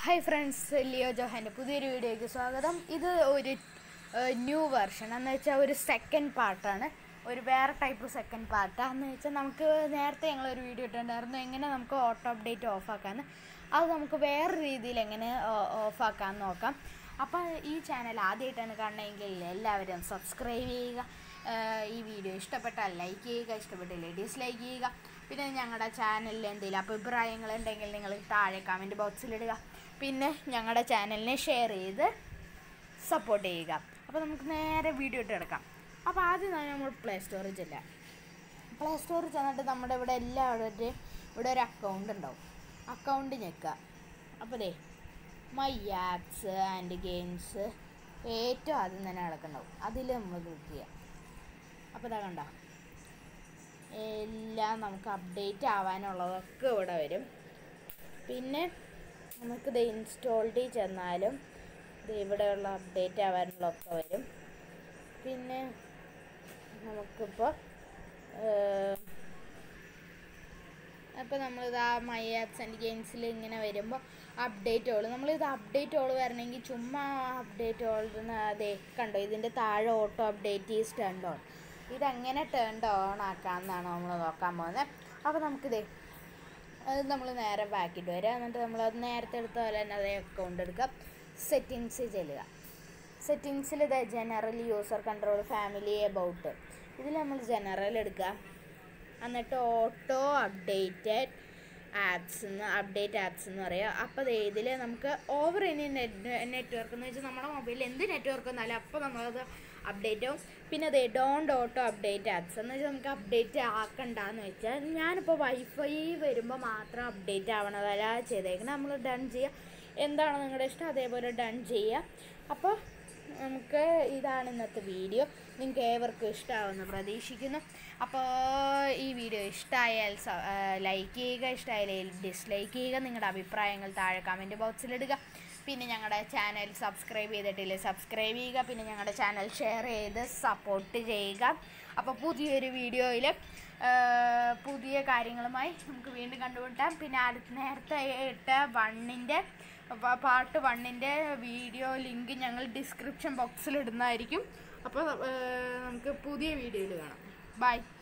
Hi friends, Johan പുതിയൊരു വീഡിയോയ്ക്ക് സ്വാഗതം. ഇത് ഒരു ന്യൂ വെർഷൻ എന്ന് വെച്ചാൽ ഒരു സെക്കൻഡ് പാർട്ടാണ്. ഒരു വേറെ ടൈപ്പ് സെക്കൻഡ് പാർട്ടാന്ന് വെച്ചാൽ നമുക്ക് നേരത്തെ ഞങ്ങളൊരു വീഡിയോ ഇട്ടിട്ടുണ്ടായിരുന്നു എങ്ങനെ നമുക്ക് ഓട്ടോ അപ്ഡേറ്റ് ഓഫാക്കാമെന്ന്. അത് നമുക്ക് വേറെ രീതിയിൽ എങ്ങനെ ഓഫാക്കാമെന്ന് നോക്കാം. അപ്പോൾ ഈ ചാനൽ ആദ്യമായിട്ടാണ് കാണണമെങ്കിൽ എല്ലാവരും സബ്സ്ക്രൈബ് ചെയ്യുക. ഈ വീഡിയോ ഇഷ്ടപ്പെട്ടാൽ ലൈക്ക് ചെയ്യുക, ഇഷ്ടപ്പെട്ടില്ലേ ഡിസ്ലൈക്ക് ചെയ്യുക. പിന്നെ ഞങ്ങളുടെ ചാനലിൽ എന്തെങ്കിലും അഭിപ്രായങ്ങളുണ്ടെങ്കിൽ നിങ്ങൾ താഴെ കമൻറ്റ് ബോക്സിലിടുക. പിന്നെ ഞങ്ങളുടെ ചാനലിനെ ഷെയർ ചെയ്ത് സപ്പോർട്ട് ചെയ്യുക. അപ്പോൾ നമുക്ക് നേരെ വീഡിയോ ഇട്ട് എടുക്കാം. അപ്പോൾ ആദ്യം തന്നെ നമ്മൾ പ്ലേ സ്റ്റോറിൽ ചെല്ലാം. പ്ലേ സ്റ്റോറിൽ ചെന്നിട്ട് നമ്മുടെ ഇവിടെ എല്ലാവരുടെയും ഇവിടെ ഒരു അക്കൗണ്ട് ഉണ്ടാവും. അക്കൗണ്ട് ഞെക്കുക. അപ്പോൾ ദേ മൈ ആപ്സ് ആൻഡ് ഗെയിംസ് ഏറ്റവും ആദ്യം തന്നെ കിടക്കുന്നുണ്ടാവും. അതിൽ നമ്മൾ ക്ലിക്ക് ചെയ്യാം. അപ്പോൾ ഇതാ കണ്ടോ, എല്ലാം നമുക്ക് അപ്ഡേറ്റ് ആവാനുള്ളതൊക്കെ ഇവിടെ വരും. പിന്നെ നമുക്കിത് ഇൻസ്റ്റോൾഡ് ചെന്നാലും ഇത് ഇവിടെയുള്ള അപ്ഡേറ്റ് ആവാനുള്ളതൊക്കെ വരും. പിന്നെ നമുക്കിപ്പോൾ അപ്പോൾ നമ്മളിത് ആ മൈ ആപ്സ് ആൻഡ് ഗെയിംസിൽ ഇങ്ങനെ വരുമ്പോൾ അപ്ഡേറ്റ് ഓൾ, നമ്മളിത് അപ്ഡേറ്റ് ഓൾ വരണമെങ്കിൽ ചുമ്മാ അപ്ഡേറ്റ് ഓൾ അതേ കണ്ടോ, ഇതിൻ്റെ താഴെ auto update is turned on. ഇതെങ്ങനെ ടേൺഡ് ഓൺ ആക്കാമെന്നാണ് നമ്മൾ നോക്കാൻ പോകുന്നത്. അപ്പോൾ നമുക്കിതേ അത് നമ്മൾ നേരെ ബാക്കിയിട്ട് വരിക. എന്നിട്ട് നമ്മളത് നേരത്തെ എടുത്ത പോലെ തന്നെ അതേ അക്കൗണ്ട് എടുക്കുക. സെറ്റിങ്സിൽ ചെല്ലുക. സെറ്റിങ്സിൽ ഇതേ general, user control, family, about, ഇതിൽ നമ്മൾ ജനറൽ എടുക്കുക. എന്നിട്ട് ഓട്ടോ അപ്ഡേറ്റ് ആപ്സ് എന്ന് പറയുക. അപ്പോൾ ഇതിൽ നമുക്ക് ഓവർ എനി നെറ്റ്വർക്ക് എന്ന് വെച്ചാൽ നമ്മുടെ മൊബൈലിൽ എന്ത് നെറ്റ്വർക്ക് വന്നാലും അപ്പോൾ നമ്മളത് അപ്ഡേറ്റ് ആവും. പിന്നെ അതേ ഡോണ്ട് ഓട്ടോ അപ്ഡേറ്റ് ആപ്സ് എന്ന് വെച്ചാൽ നമുക്ക് അപ്ഡേറ്റ് ആക്കണ്ടെന്ന് വെച്ചാൽ ഞാനിപ്പോൾ വൈഫൈ വരുമ്പോൾ മാത്രം അപ്ഡേറ്റ് ആവണതല്ല ചെയ്തേക്കുന്നത്. നമ്മൾ ഡൺ ചെയ്യുക. എന്താണ് നിങ്ങളുടെ ഇഷ്ടം അതേപോലെ ഡൺ ചെയ്യുക. അപ്പോൾ നമുക്ക് ഇതാണ് ഇന്നത്തെ വീഡിയോ. നിങ്ങൾക്ക് ഏവർക്കും ഇഷ്ടമാവുമെന്ന് പ്രതീക്ഷിക്കുന്നു. അപ്പോൾ ഈ വീഡിയോ ഇഷ്ടമായാൽ ലൈക്ക് ചെയ്യുക, ഇഷ്ടമായാൽ ഡിസ്ലൈക്ക് ചെയ്യുക. നിങ്ങളുടെ അഭിപ്രായങ്ങൾ താഴെ കമൻറ്റ് ബോക്സിലിടുക. പിന്നെ ഞങ്ങളുടെ ചാനൽ സബ്സ്ക്രൈബ് ചെയ്തിട്ടില്ലേ സബ്സ്ക്രൈബ് ചെയ്യുക. പിന്നെ ഞങ്ങളുടെ ചാനൽ ഷെയർ ചെയ്ത് സപ്പോർട്ട് ചെയ്യുക. അപ്പോൾ പുതിയൊരു വീഡിയോയിൽ പുതിയ കാര്യങ്ങളുമായി നമുക്ക് വീണ്ടും കണ്ടുമുട്ടാം. പിന്നെ നേരത്തെ ഇട്ട പാർട്ട് 1 വീഡിയോ ലിങ്ക് ഞങ്ങൾ ഡിസ്ക്രിപ്ഷൻ ബോക്സിൽ ഇടുന്നതായിരിക്കും. അപ്പോൾ നമുക്ക് പുതിയ വീഡിയോയിൽ കാണാം. ബൈ.